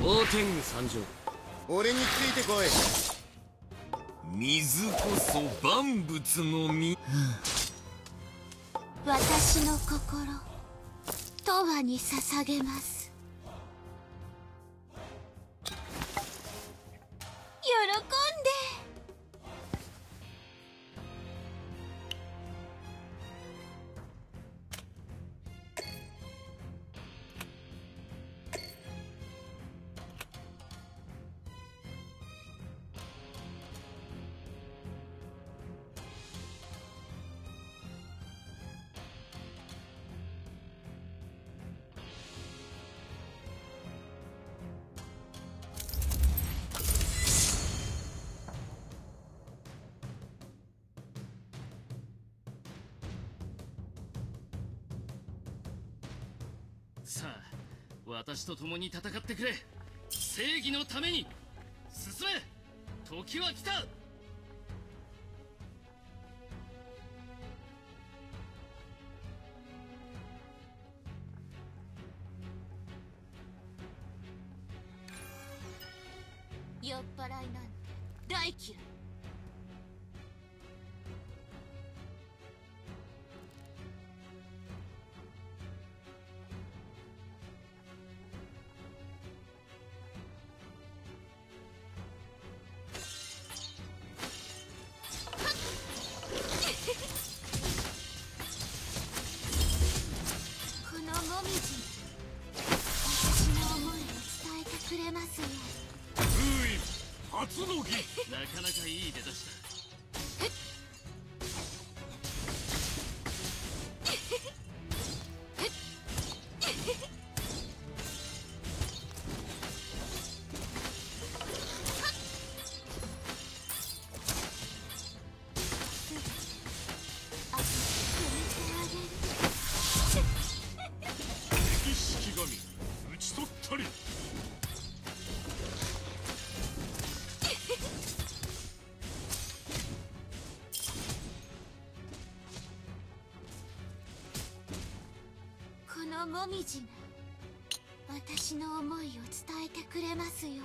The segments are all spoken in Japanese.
大天狗参上。 俺についてこい。 水こそ万物の実。 私の心永遠に捧げます。喜んで。 さあ、私と共に戦ってくれ。正義のために進め。時は来た。 酔っ払いなんて大嫌い。このもみじ、私の思いを伝えてくれますよ。 封印初の儀。 なかなかいい出だしだ。 敵式神討ち取ったり。 このもみじが私の思いを伝えてくれますように。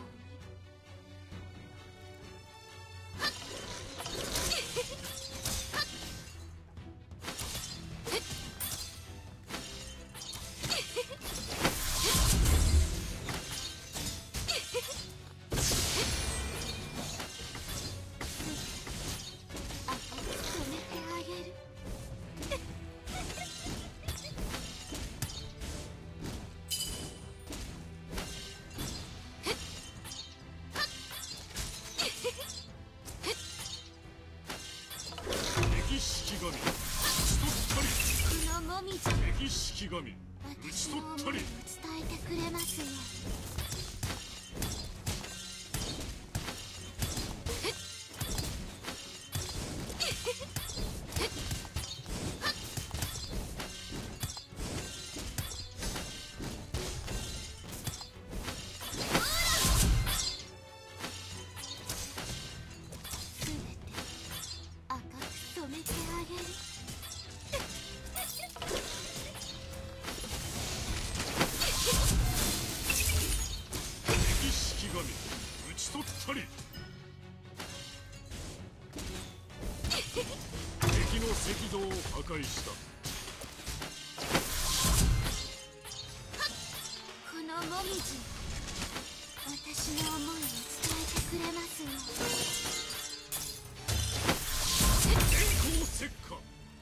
赤く染めてあげる。 敵式神討ち取ったり。 このもみじ、 敵式神討ち私取ったり。 の思いを伝えてくれますよ。すべて赤く染めてあげる。 敵式神討ち取ったり。敵の石像を破壊した。 このもみじ、私の思いを伝えてくれますよ。 電光石火。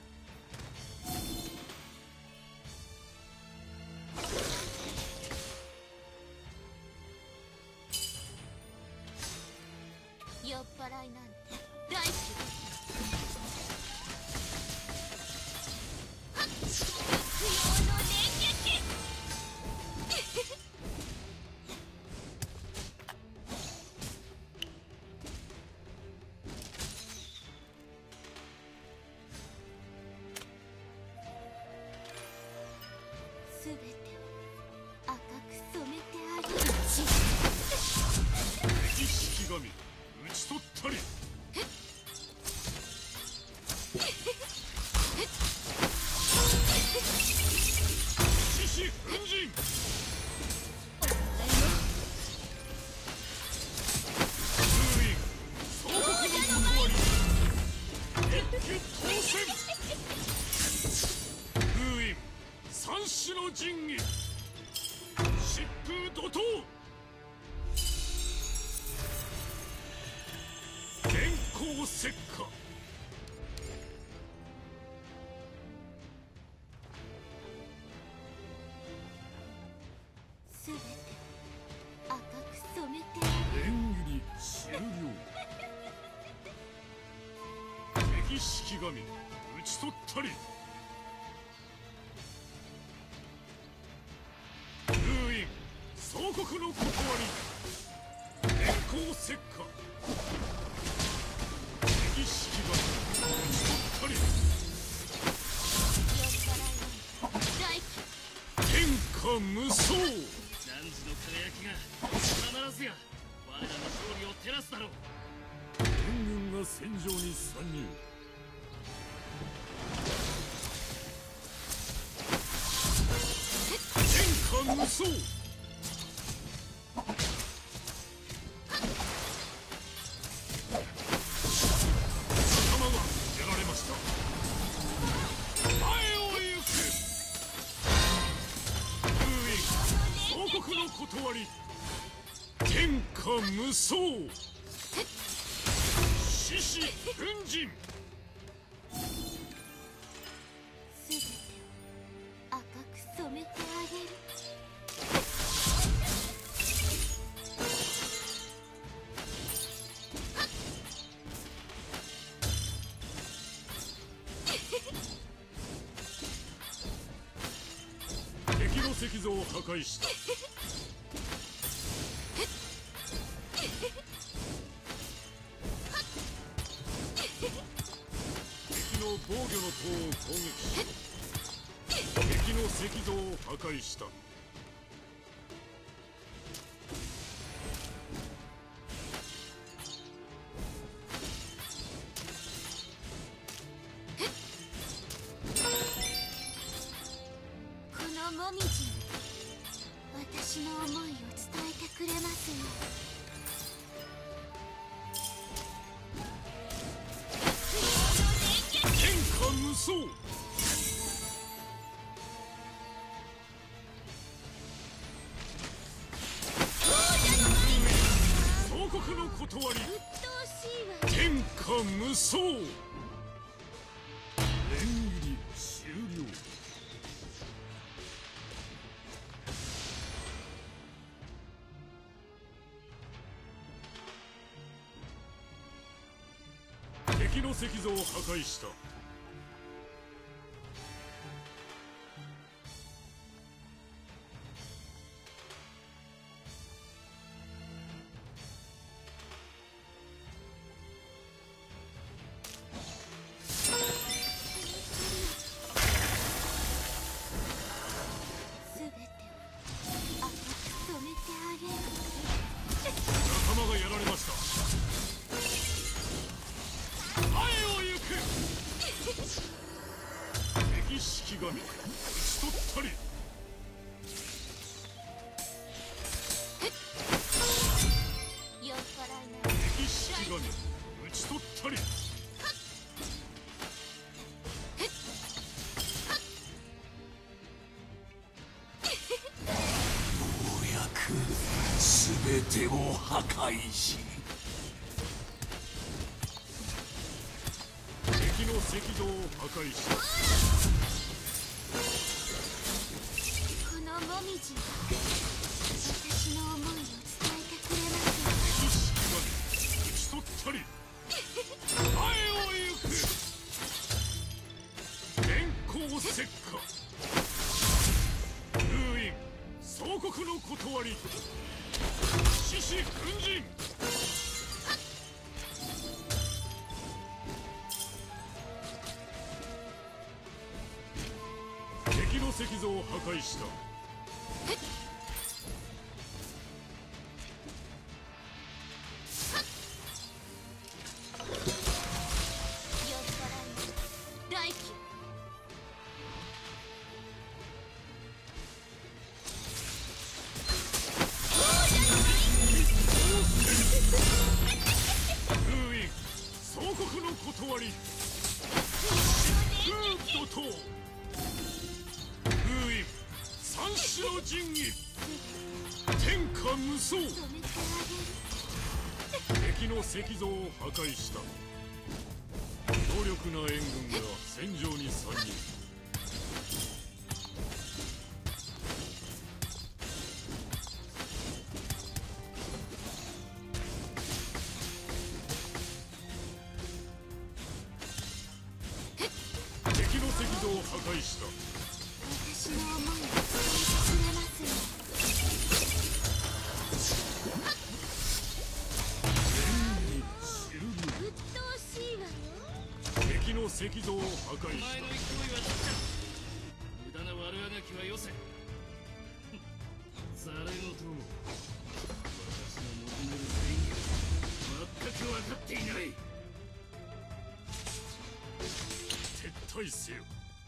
酔っ払いなんて大嫌い。不要の連撃。すべてを赤く染めてあげる。 敵式神討ち取ったり。獅子奮陣。 石火。 すべて赤く染めてあげる。 縁切り終了。敵式神討ち取ったり。封印総国の断り。電光石火。敵式神討ち取ったり。 酔っ払いの大気。 天下無双。 汝の輝きが必ずや我らの勝利を照らすだろう。 援軍が戦場に参入。天下無双。頭がやられました。前を行く。封印総国の断り。天下無双。獅子奮陣。 すべて赤く染めてあげる。 敵の石像を破壊した。敵の防御の塔を攻撃し、敵の石像を破壊した。 このもみじに私の思いを伝えてくれますよ。 天下無双。総国の断り。 鬱陶しいわ。 天下無双。縁切り終了。敵の石像を破壊した。 すべてを赤く染めてあげる。 仲間がやられました。前を行く。敵式神討ち取ったり。 酔っ払いの敵式神討ち取ったり。 すべてを破壊し、 敵の石像を破壊した。 このもみじが私の思いを伝えてくれますよ。 敵式神討ち取ったり。前を行く。電光石火。封印総国の断り。獅子奮陣。敵の石像を破壊した。 酔っ払いの大気。 封印総国の断り。フードと封印三種の神器。天下無双。 染めてあげる。 敵の石像を破壊した。 強力な援軍が戦場に参入。敵の赤道を破壊した。 私の思いを伝えてくれますよ。鬱陶しいわよ。 敵の赤道を破壊しお前の勢いは無駄な悪あがきはよせ。ざれ言私の求める正義を全く分かっていない。 た。撤退せよ。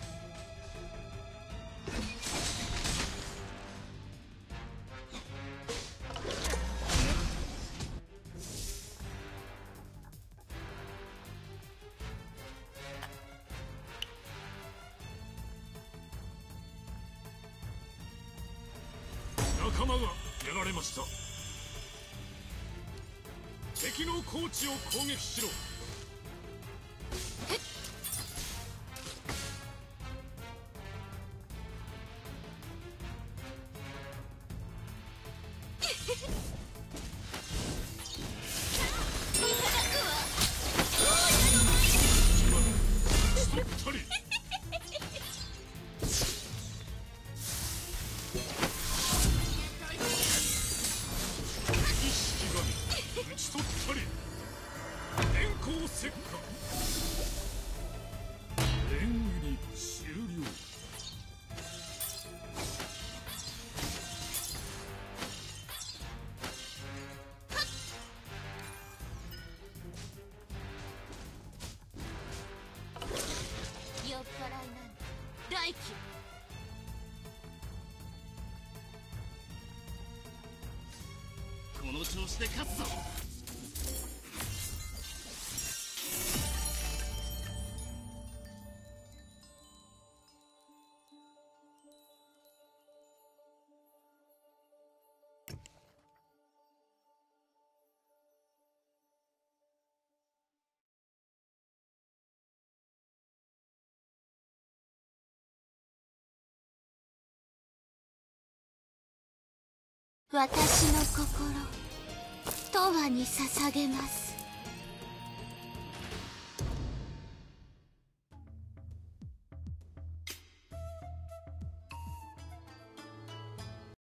仲間がやられました。敵の高地を攻撃しろ。取ったり。討ち取ったり。電光石火。連売り終了。 酔っ払いなんて大嫌い。 この調子で勝つぞ。 私の心、永遠に捧げます。